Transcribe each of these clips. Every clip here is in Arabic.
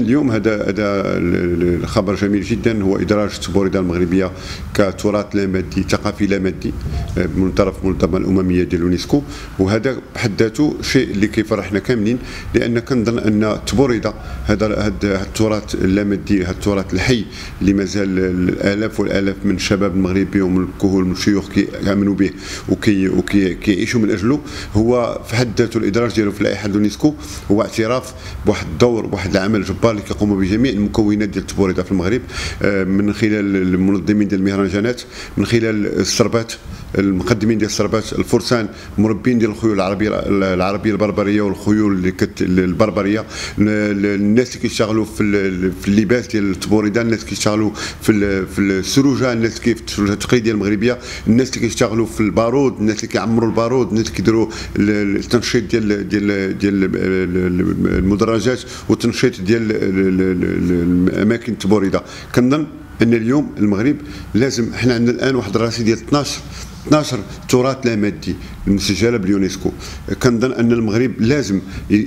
اليوم هذا الخبر جميل جدا، هو ادراج التبوريده المغربيه كتراث لا مادي ثقافي لا مادي من طرف المنظمه الامميه ديال اليونسكو، وهذا بحد ذاته شيء اللي كيفرحنا كاملين، لان كنظن ان التبوريده هذا التراث اللامادي، هذا التراث الحي اللي مازال الالاف والالاف من الشباب المغربي ومن الكهول من الشيوخ كيامنوا به وكيعيشوا من اجله، هو في حد ذاته الادراج ديالو في لائحه اليونسكو هو اعتراف بواحد الدور، بواحد العمل الجبار اللي كيقوموا به جميع المكونات ديال التبوريده في المغرب، من خلال المنظمين ديال المهرجانات، من خلال السربات، المقدمين ديال السربات، الفرسان، مربين ديال الخيول العربيه البربريه والخيول البربريه، الناس اللي كيشتغلوا في اللباس ديال التبوريده، الناس اللي كيشتغلوا في السروجه، الناس اللي في السروجه التقليديه المغربيه، الناس اللي كيشتغلوا في البارود، الناس اللي كيعمروا البارود، الناس اللي كيديروا التنشيط ديال المدرجات والتنشيط ديال الاماكن التبوريده. كنظن ان اليوم المغرب لازم، حنا عندنا الان واحد الرصيد ديال 12 تراث لا مادي المسجله باليونسكو. كنظن ان المغرب لازم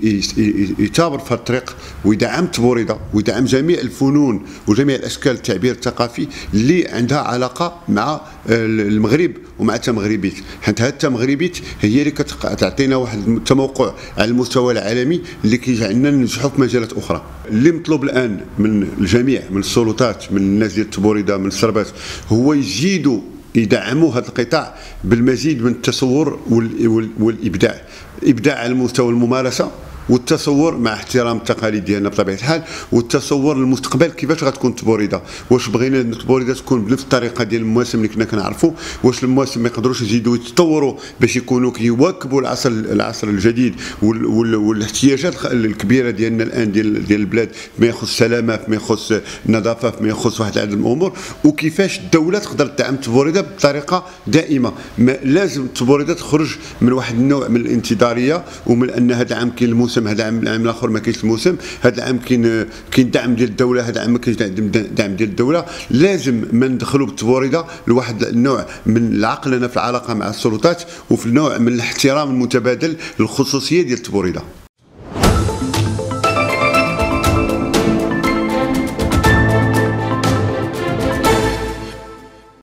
يتابر في الطريق ويدعم التبوريده ويدعم جميع الفنون وجميع الاشكال التعبير الثقافي اللي عندها علاقه مع المغرب ومع التمغربيت، حيت هذه التمغربيت هي اللي كتعطينا واحد التموقع على المستوى العالمي اللي كيجعلنا ننجحوا في مجالات اخرى. اللي مطلوب الان من الجميع، من السلطات، من الناس ديال التبوريده، من السربات، هو يزيدوا يدعموا هذا القطاع بالمزيد من التصور والابداع، ابداع على مستوى الممارسه والتصور مع احترام التقاليد ديالنا بطبيعه الحال، والتصور للمستقبل كيفاش غتكون التبوريده، واش بغينا التبوريده تكون بنفس الطريقه ديال المواسم اللي كنا كنعرفوا، واش المواسم ما يقدروش يزيدوا يتطوروا باش يكونوا كيواكبوا العصر الجديد والاحتياجات الكبيره ديالنا الان ديال البلاد، ما يخص السلامه، ما يخص النظافه، ما يخص واحد العدد من الامور، وكيفاش الدوله تقدر تدعم التبوريده بطريقه دائمه. لازم التبوريده تخرج من واحد النوع من الانتظاريه، ومن ان هذا العام كاين الموسم، هذا العام الاخر ما كاينش الموسم، هذا العام كاين دعم ديال الدوله، هذا العام ما كاينش دعم ديال الدوله. لازم ما ندخلوا بالتبوريده لواحد النوع من العقلنه في العلاقه مع السلطات، وفي نوع من الاحترام المتبادل للخصوصيه ديال التبوريده.